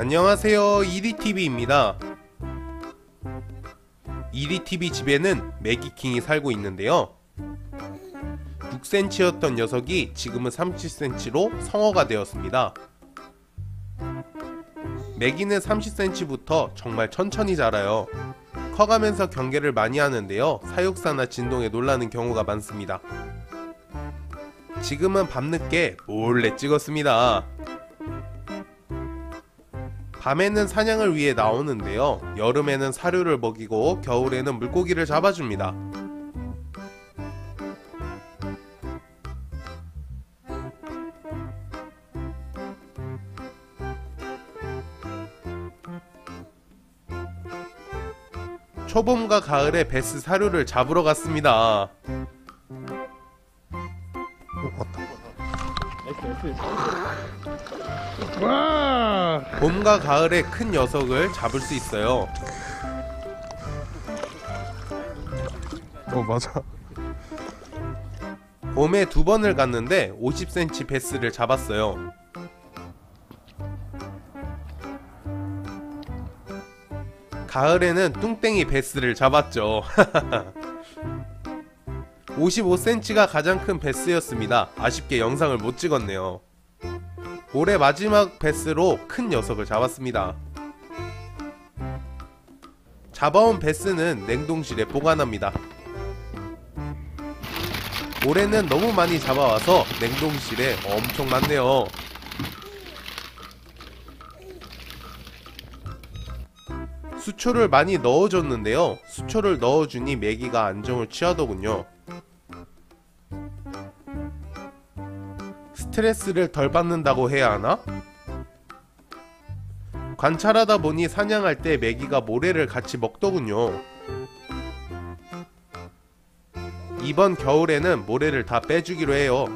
안녕하세요, 이리TV입니다. 이리TV 집에는 매기킹이 살고 있는데요, 6cm였던 녀석이 지금은 30cm로 성어가 되었습니다. 매기는 30cm부터 정말 천천히 자라요. 커가면서 경계를 많이 하는데요, 사육사나 진동에 놀라는 경우가 많습니다. 지금은 밤늦게 몰래 찍었습니다. 밤에는 사냥을 위해 나오는데요, 여름에는 사료를 먹이고 겨울에는 물고기를 잡아줍니다. 초봄과 가을에 베스 사료를 잡으러 갔습니다. 와! 봄과 가을에 큰 녀석을 잡을 수 있어요. 맞아. 봄에 2번을 갔는데 50cm 베스를 잡았어요. 가을에는 뚱땡이 베스를 잡았죠. 55cm가 가장 큰 베스였습니다. 아쉽게 영상을 못 찍었네요. 올해 마지막 베스로 큰 녀석을 잡았습니다. 잡아온 베스는 냉동실에 보관합니다. 올해는 너무 많이 잡아와서 냉동실에 엄청 많네요. 수초를 많이 넣어줬는데요, 수초를 넣어주니 메기가 안정을 취하더군요. 스트레스를 덜 받는다고 해야 하나? 관찰하다 보니 사냥할 때 메기가 모래를 같이 먹더군요. 이번 겨울에는 모래를 다 빼주기로 해요.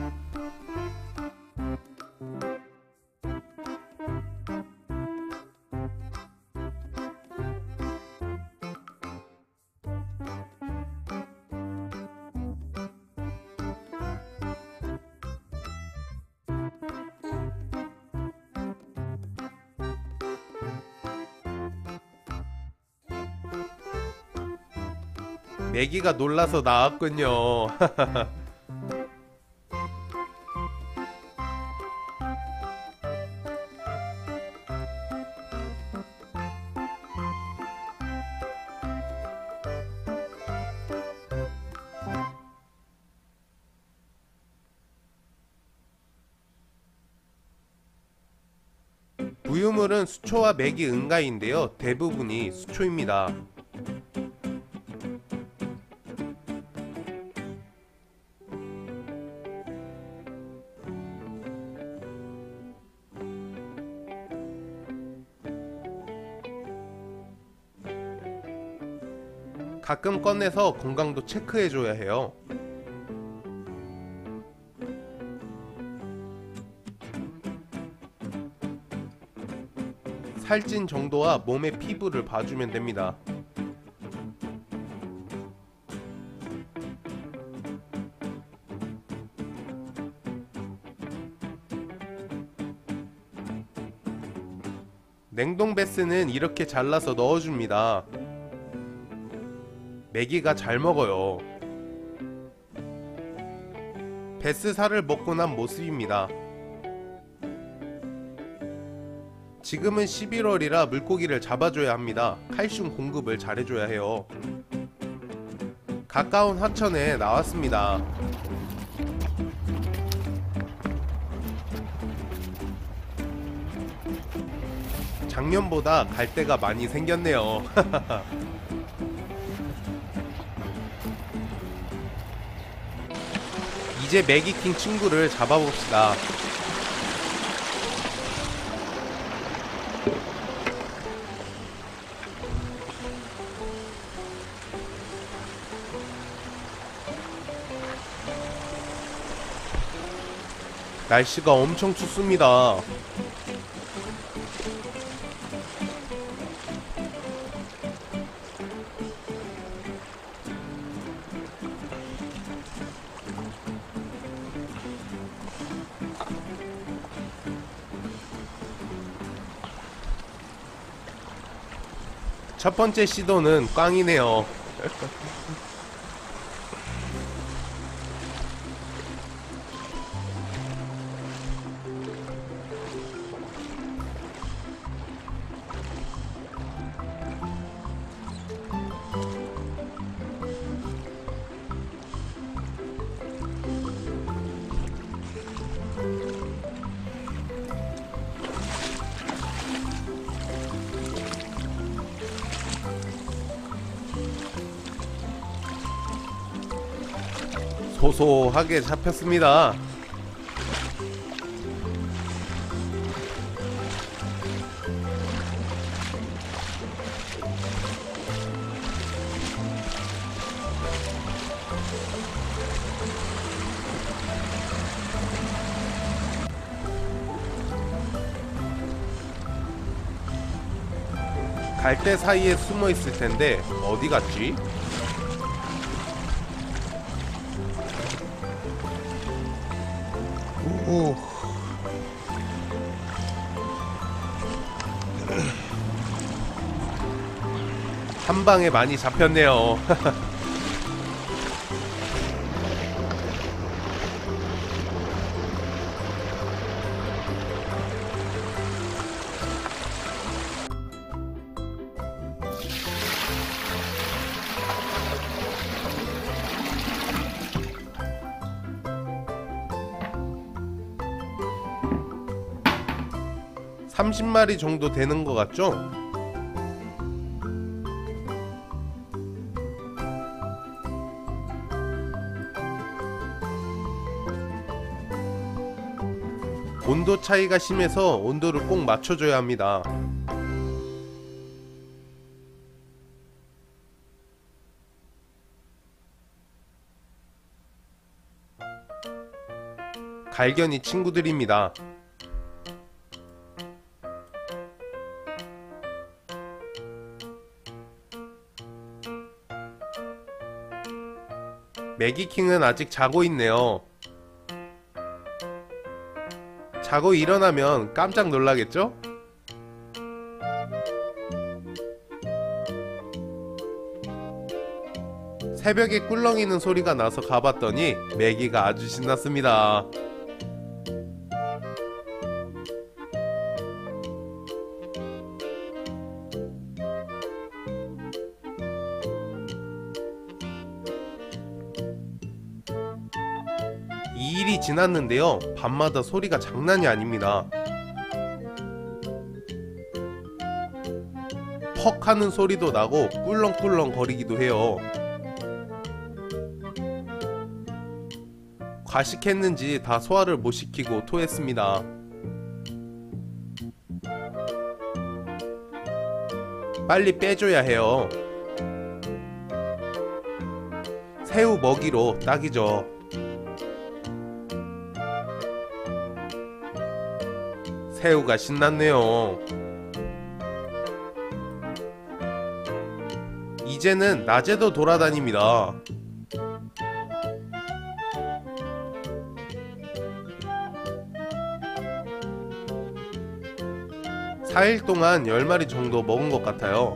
메기가 놀라서 나왔군요. 부유물은 수초와 메기 응가인데요, 대부분이 수초입니다. 가끔 꺼내서 건강도 체크해줘야 해요. 살찐 정도와 몸의 피부를 봐주면 됩니다. 냉동 베스는 이렇게 잘라서 넣어줍니다. 메기가 잘 먹어요. 베스 살을 먹고 난 모습입니다. 지금은 11월이라 물고기를 잡아줘야 합니다. 칼슘 공급을 잘해줘야 해요. 가까운 하천에 나왔습니다. 작년보다 갈대가 많이 생겼네요. 이제 매기킹 친구를 잡아봅시다. 날씨가 엄청 춥습니다. 첫 번째 시도는 꽝이네요. 소소하게 잡혔습니다. 갈대 사이에 숨어 있을 텐데 어디 갔지? 오. 한 방에 많이 잡혔네요. (30마리) 정도 되는 것 같죠? 온도 차이가 심해서 온도를 꼭 맞춰줘야 합니다. 갈견이 친구들입니다. 매기킹은 아직 자고 있네요. 자고 일어나면 깜짝 놀라겠죠? 새벽에 꿀렁이는 소리가 나서 가봤더니 매기가 아주 신났습니다. 이 일이 지났는데요, 밤마다 소리가 장난이 아닙니다. 퍽 하는 소리도 나고 꿀렁꿀렁 거리기도 해요. 과식했는지 다 소화를 못 시키고 토했습니다. 빨리 빼줘야 해요. 새우 먹이로 딱이죠. 새우가 신났네요. 이제는 낮에도 돌아다닙니다. (4일) 동안 10마리 정도 먹은 것 같아요.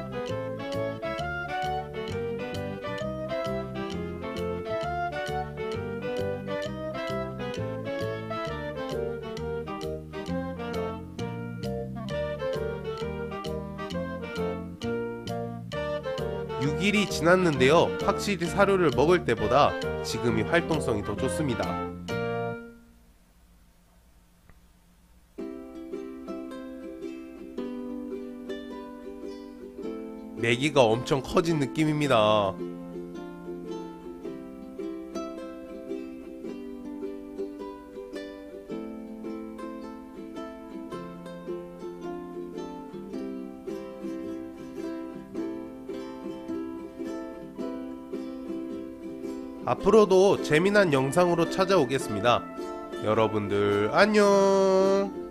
(6일이) 지났는데요, 확실히 사료를 먹을 때보다 지금이 활동성이 더 좋습니다. 메기가 엄청 커진 느낌입니다. 앞으로도 재미난 영상으로 찾아오겠습니다. 여러분들 안녕.